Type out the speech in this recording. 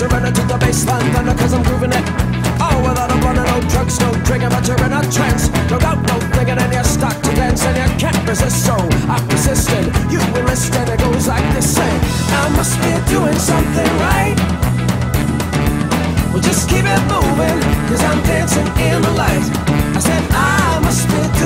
surrender to the baseline thunder, cause I'm grooving it. Oh, without a blunder, no drugs, no drinking, but you're in a trance. No doubt, no thinking, and you start to dance, and you can't resist, so I persisted. You enlisted, it goes like this, say, I must be doing something right. Well, just keep it moving, cause I'm dancing in the light. I said, I must be